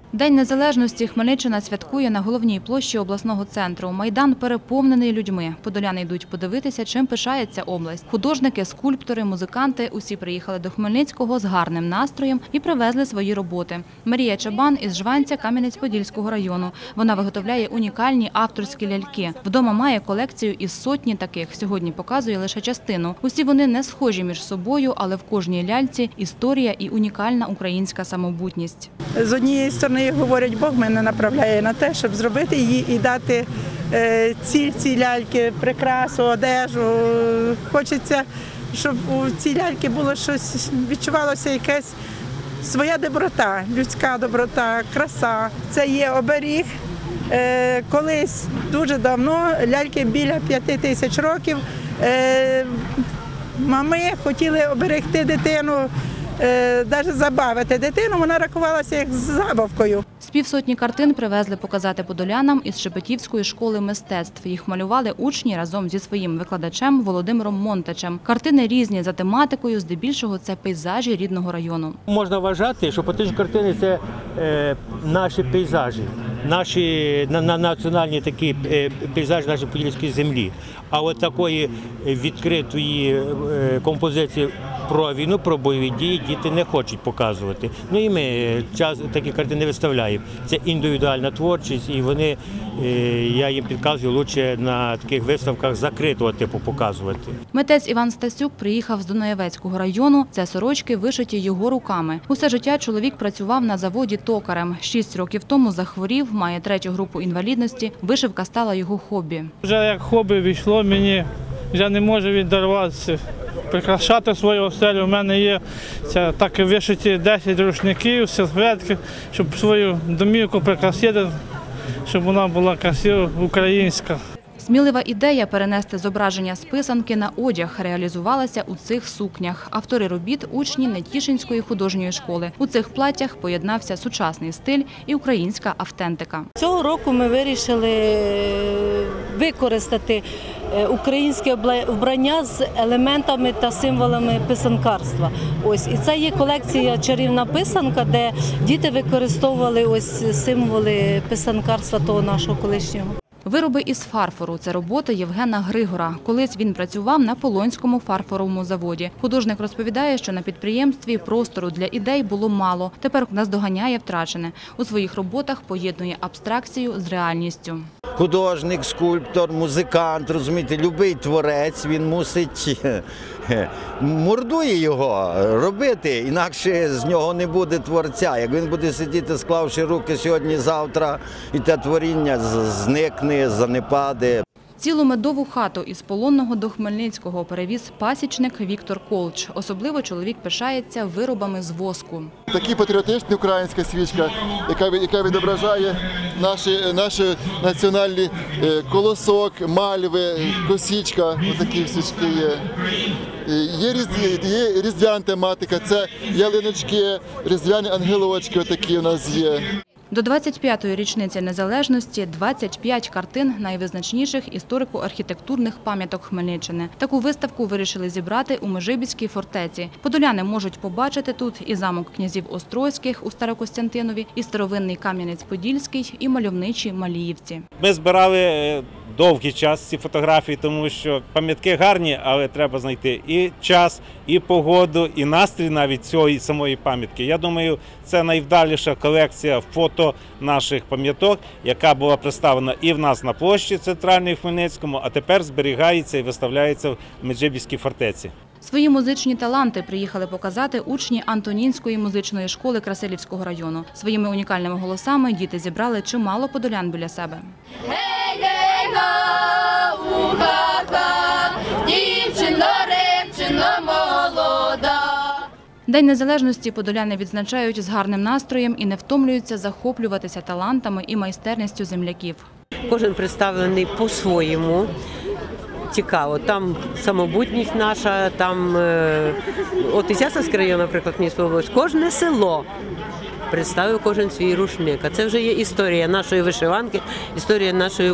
День незалежності Хмельниччина святкує на головній площі обласного центру. Майдан переповнений людьми. Подоляни йдуть подивитися, чим пишається область. Художники, скульптори, музиканти – усі приїхали до Хмельницького з гарним настроєм і привезли свої роботи. Марія Чабан із Жванця Кам'янець-Подільського району. Вона виготовляє унікальні авторські ляльки. Вдома має колекцію із сотні таких. Сьогодні показує лише частину. Усі вони не схожі між собою, але в кожній ляльці – історія і унікальна українська самобутність. З однієї сторони, говорять, Бог мене направляє на те, щоб зробити її і дати ціль цій ляльки, прикрасу, одежу. Хочеться, щоб у цій ляльки було щось, відчувалося якась своя доброта, людська доброта, краса. Це є оберіг. Колись, дуже давно, ляльки біля 5000 років, мами хотіли оберегти дитину, навіть забавити дитину, вона рахувалася як забавкою. З півсотні картин привезли показати подолянам із Шепетівської школи мистецтв. Їх малювали учні разом зі своїм викладачем Володимиром Монтачем. Картини різні за тематикою, здебільшого це пейзажі рідного району. Можна вважати, що фактично картини – це наші пейзажі, наші національні такі пейзажі нашої подільської землі. А от такої відкритої композиції про війну, про бойові дії діти не хочуть показувати. Ну і ми такі картини виставляємо. Це індивідуальна творчість, і вони, я їм підказую, краще на таких виставках закритого типу показувати. Митець Іван Стасюк приїхав з Дунаєвецького району. Це сорочки вишиті його руками. Усе життя чоловік працював на заводі токарем. 6 років тому захворів, має 3-ю групу інвалідності. Вишивка стала його хобі. Вже як хобі війшло, мені вже не можу відірватися. Прикрашати свою оселю. У мене є так вишиті 10 рушників, серветки, щоб свою домівку прикрасити, щоб вона була красива, українська. Смілива ідея перенести зображення з писанки на одяг реалізувалася у цих сукнях. Автори робіт – учні Нетішинської художньої школи. У цих платтях поєднався сучасний стиль і українська автентика. Цього року ми вирішили використати українське вбрання з елементами та символами писанкарства. Ось, і це є колекція «Чарівна писанка», де діти використовували ось символи писанкарства того нашого колишнього. Вироби із фарфору – це роботи Євгена Григора. Колись він працював на Полонському фарфоровому заводі. Художник розповідає, що на підприємстві простору для ідей було мало. Тепер наздоганяє втрачене. У своїх роботах поєднує абстракцію з реальністю. Художник, скульптор, музикант, розумієте, любий творець, він мусить, мордує його робити, інакше з нього не буде творця. Як він буде сидіти, склавши руки сьогодні-завтра, і те творіння зникне, занепаде. Цілу медову хату із Полонного до Хмельницького перевіз пасічник Віктор Колч. Особливо чоловік пишається виробами з воску. Такі патріотична українська свічка, яка відображає наші національні колосок, мальви, косічка, отакі свічки є. Є різдвяна тематика, це ялиночки, різдвяні ангелочки, отакі у нас є. До 25-ї річниці незалежності 25 картин найвизначніших історико-архітектурних пам'яток Хмельниччини. Таку виставку вирішили зібрати у Межибіській фортеці. Подоляни можуть побачити тут і замок князів Острозьких у Старокостянтинові, і старовинний Кам'янець-Подільський, і мальовничі Маліївці. Ми збирали довгий час ці фотографії, тому що пам'ятки гарні, але треба знайти і час, і погоду, і настрій навіть цієї самої пам'ятки. Я думаю, це найвдаліша колекція фото наших пам'яток, яка була представлена і в нас на площі центральній в Хмельницькому, а тепер зберігається і виставляється в Меджибіській фортеці. Свої музичні таланти приїхали показати учні Антонінської музичної школи Красилівського району. Своїми унікальними голосами діти зібрали чимало подолян біля себе. День незалежності подоляни відзначають з гарним настроєм і не втомлюються захоплюватися талантами і майстерністю земляків. Кожен представлений по-своєму. Цікаво, там самобутність наша, там, от Ізяславський район, наприклад, мені сподобалось, кожне село представив кожен свій рушник. А це вже є історія нашої вишиванки, історія нашого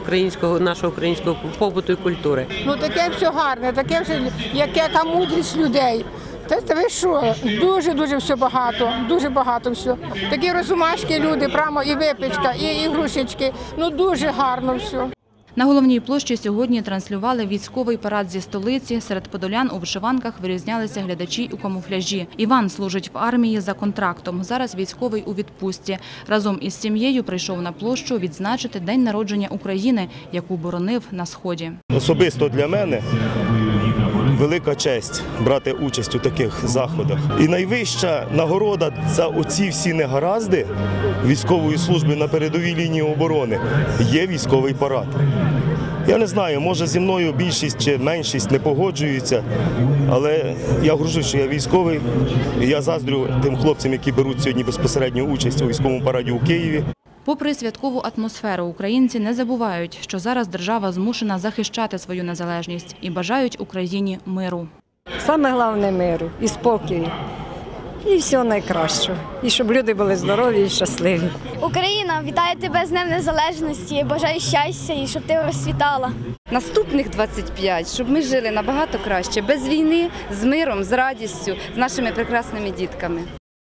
українського побуту і культури. Ну таке все гарне, таке все, яка мудрість людей. Та ви що, дуже все багато, дуже багато все. Такі розумашки люди, прямо і випічка, і ігрушечки, ну дуже гарно все. На головній площі сьогодні транслювали військовий парад зі столиці. Серед подолян у вишиванках вирізнялися глядачі у камуфляжі. Іван служить в армії за контрактом. Зараз військовий у відпустці. Разом із сім'єю прийшов на площу відзначити день народження України, яку боронив на Сході. Особисто для мене велика честь брати участь у таких заходах. І найвища нагорода за оці всі негаразди військової служби на передовій лінії оборони є військовий парад. Я не знаю, може зі мною більшість чи меншість не погоджуються, але я горжусь, що я військовий, і я заздрю тим хлопцям, які беруть сьогодні безпосередню участь у військовому параді у Києві. Попри святкову атмосферу, українці не забувають, що зараз держава змушена захищати свою незалежність і бажають Україні миру. Саме головне – миру і спокою. І всього найкращого. І щоб люди були здорові і щасливі. Україна, вітаю тебе з Днем Незалежності, бажаю щастя і щоб ти розцвітала. Наступних 25, щоб ми жили набагато краще, без війни, з миром, з радістю, з нашими прекрасними дітками.